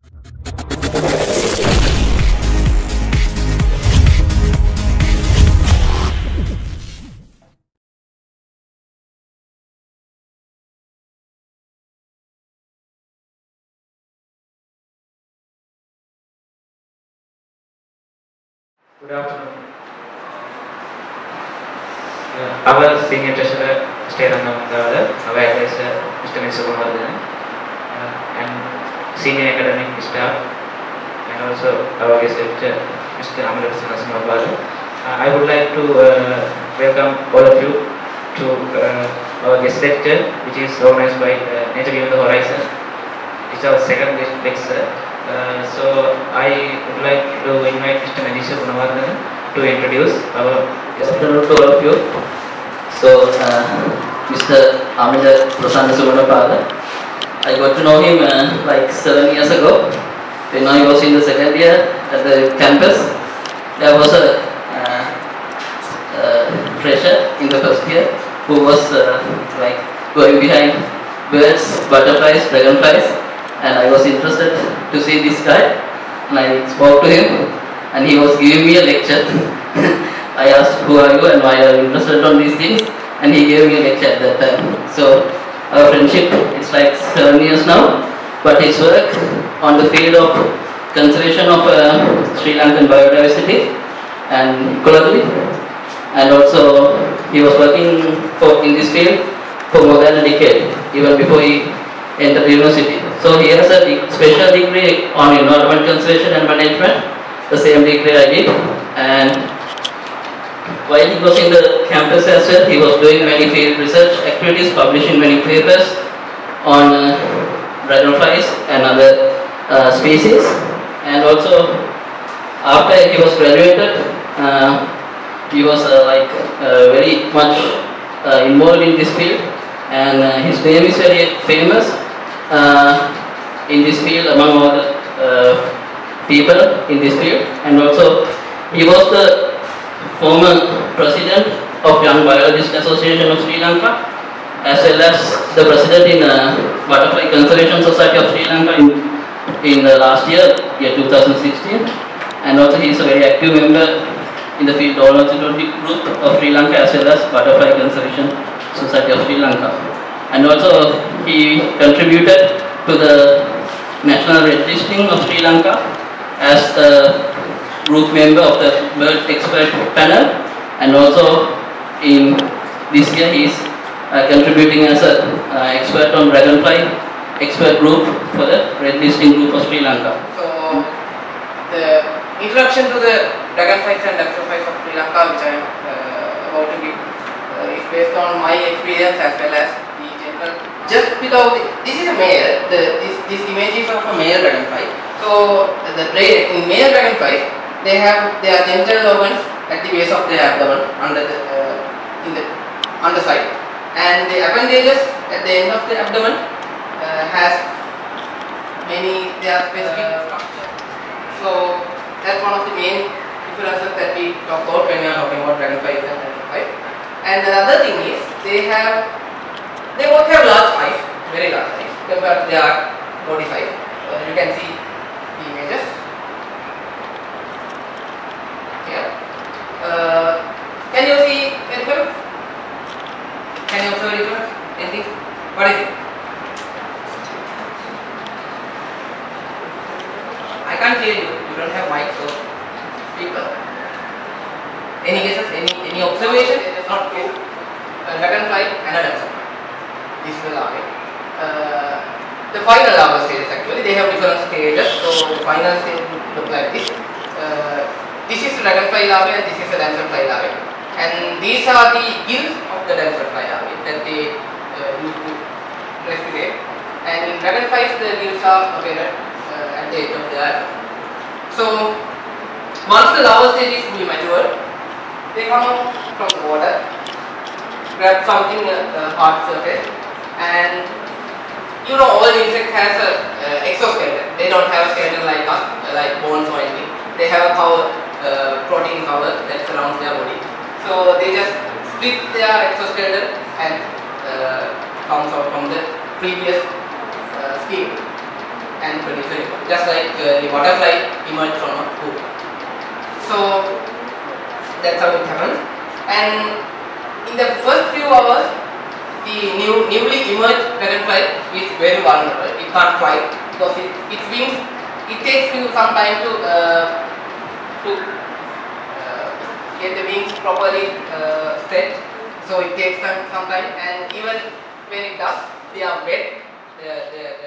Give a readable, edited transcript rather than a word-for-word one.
Good afternoon. Our senior treasurer, Mr. Amila our advisor, Mr. Sumanapala, and senior academic staff, and also our guest lecturer, Mr. Amila Prasanna Sumanapala. I would like to welcome all of you to our guest lecture, which is organized by Nature Beyond the Horizon. It's our second guest lecture. So I would like to invite Mr. to introduce our guest to all of you. So Mr. Amila Prasanna Sumanapala, I got to know him like 7 years ago when I was in the second year at the campus. There was a fresher in the first year who was like going behind birds, butterflies, dragonflies. And I was interested to see this guy, and I spoke to him, and he was giving me a lecture. I asked, who are you and why are you interested on these things, and he gave me a lecture at that time. So our friendship, it's like 7 years now, but his work on the field of conservation of Sri Lankan biodiversity and ecology, and also he was working in this field for more than a decade, even before he entered university. So he has a special degree on environment conservation and management, the same degree I did. And while he was in the campus as well, he was doing many field research activities, publishing many papers on dragonflies and other species. And also, after he was graduated, he was very much involved in this field, and his name is very famous in this field among all people in this field. And also he was the former president of Young Biologist Association of Sri Lanka, as well as the president in Butterfly Conservation Society of Sri Lanka in the last year 2016. And also he is a very active member in the field ornithology group of Sri Lanka, as well as Butterfly Conservation Society of Sri Lanka. And also he contributed to the National Red Listing of Sri Lanka as a group member of the bird expert panel, and also in this year he is contributing as an expert on dragonfly expert group for the Red Listing group of Sri Lanka. So the introduction to the dragonflies and dragonflies of Sri Lanka, which I am about to give, is based on my experience as well as just because this is a male, this image is of a male dragonfly. So in male dragonflies, they have their genital organs at the base of their abdomen, in the underside, and the appendages at the end of the abdomen has their specific structure. So that's one of the main differences that we talk about when we are talking about dragonflies and dragonflies. And another thing is they both have large eyes, very large eyes, compared to their body size. You can see the images here. Can you see the difference? Can you observe the difference? Anything? What is it? I can't hear you. You don't have mic, so speak up. Any guesses? Any observation? It is not true. A dragonfly and a dragonfly. This is the larvae. The final larval stages, actually, they have different stages. So the final stage would look like this. This is the dragonfly larvae and this is the damselfly larvae. And these are the gills of the damselfly larvae that they use to respirate. And in dragonflies, the gills are located at the edge of the abdomen. So once the larval stage is fully matured, they come out from the water, grab something hard surface. And you know, all insects has a exoskeleton. They don't have a skeleton like us, like bones or anything. They have a cover, protein cover that surrounds their body. So they just split their exoskeleton and comes out from the previous skin. and produce a report, just like the butterfly emerged from a hoop. So that's how it happens. And in the first few hours, the newly emerged dragonfly is very vulnerable. It can't fly because its wings. It takes some time to get the wings properly set. So it takes some time, and even when it does, they are wet. The